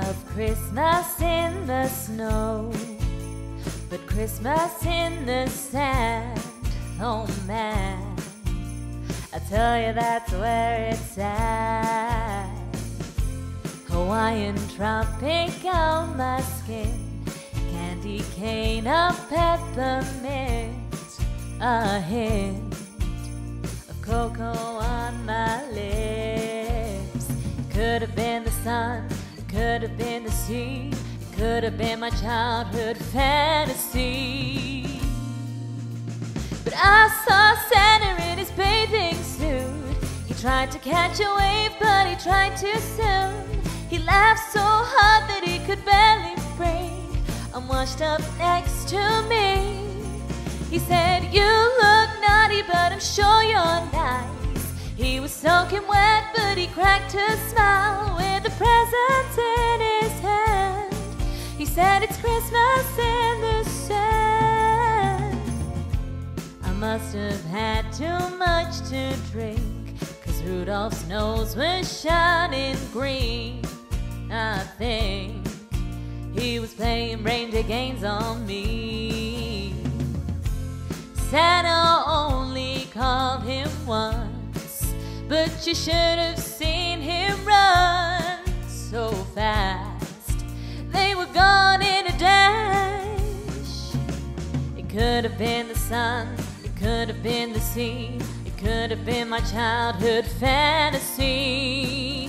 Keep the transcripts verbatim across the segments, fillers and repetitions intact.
love Christmas in the snow, but Christmas in the sand, oh man, I tell you that's where it's at. Hawaiian tropic on my skin, candy cane of peppermint, a hint of cocoa on my lips. It could have been the sun, it could have been the sea, it could have been my childhood fantasy. But I saw Santa in his bathing suit. He tried to catch a wave, but he tried too soon. He laughed so hard that he could barely breathe. I'm washed up next to me. He said, "You look naughty, but I'm sure you're nice." He was soaking wet, but he cracked a smile with a present in his hand. He said, "It's Christmas in the sand." I must have had too much to drink, 'cause Rudolph's nose was shining green. I think he was playing reindeer games on me. Santa only called him once, but you should have seen him run so fast. They were gone in a dash. It could have been the sun, it could have been the sea, it could have been my childhood fantasy.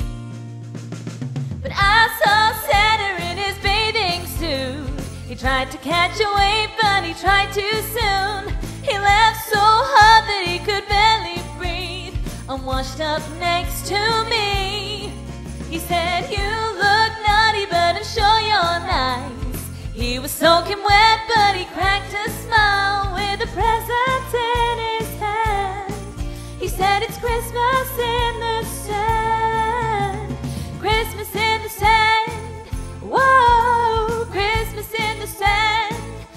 But I saw Santa in his bathing suit. He tried to catch a wave, but he tried too soon. He laughed so hard that he could barely breathe. I'm washed up next to me. He said, "You look naughty, but I'm sure you're nice." He was soaking wet, but he cracked a smile with a present in his hand. He said, "It's Christmas in the sand, Christmas in the sand, whoa, Christmas in the sand,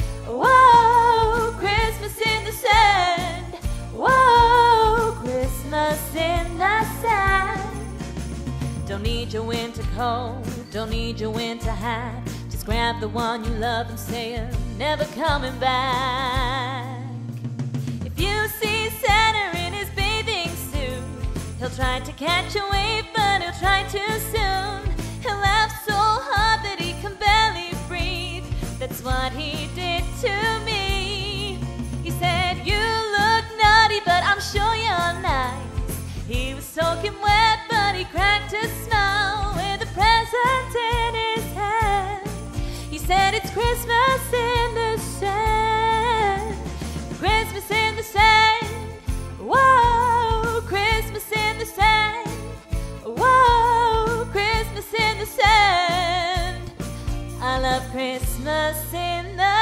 whoa, Christmas in the sand, whoa, Christmas in the sand." Don't need your winter coat, don't need your winter hat. Just grab the one you love and say you're never coming back. If you see Santa in his bathing suit, he'll try to catch a wave, but he'll try too soon. He'll laugh so hard that he can barely breathe. That's what he did to me. He said, "You look naughty, but I'm sure you're nice." He was soaking wet, but he cracked a smile with a present in his hand. He said, "It's Christmas in the sand, Christmas in the sand, whoa, Christmas in the sand, whoa, Christmas in the sand. I love Christmas in the